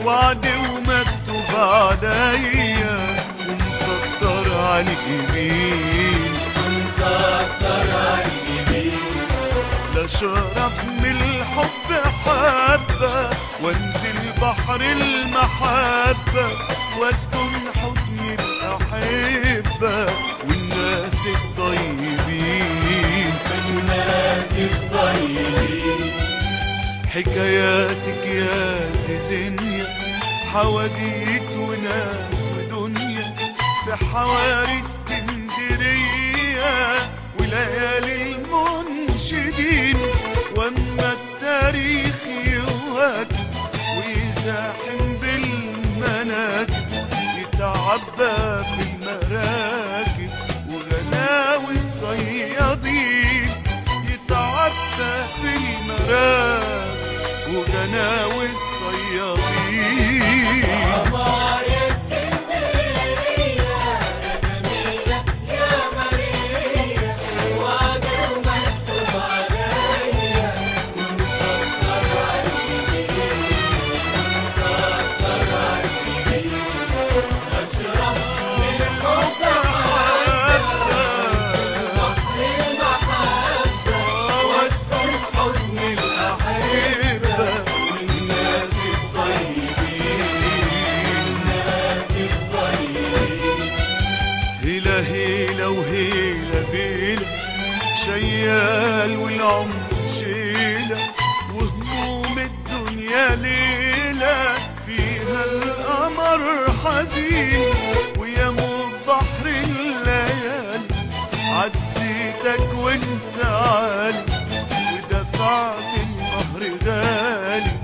وعد ومكتوب عليا ومسطر عالجبين، ومسطر عالجبين. لا شرب من الحب حبة وانزل بحر المحبة واسكن حضن الأحبة والناس الطيبين، والناس الطيبين. حكاياتك يا زيزينيا حواديت وناس ودنيا في حواري اسكندرية وليالي المنشدين. واما التاريخ يواكب ويزاحم بالمناكب يتعبى في المراكب وغلاوي الصيادين، يتعبى في المراكب وغناوي الصيادين. عمار يا اسكندرية يا جميلة يا مرية، وعد ومكتوب عليا ومسطر عالجبين، ومسطر عالجبين. أشرب من الحب حبة بحر المحبة واسكن حضن الأحبة والناس الطيبين، الناس الطيبين. هيلا هيلا وهيلا بيلا شيال والعمر شيلة وهموم الدنيا ليلة فيها القمر حزين ويموت بحر الليالي. عديتك وانت عالي ودفعت القهر غالي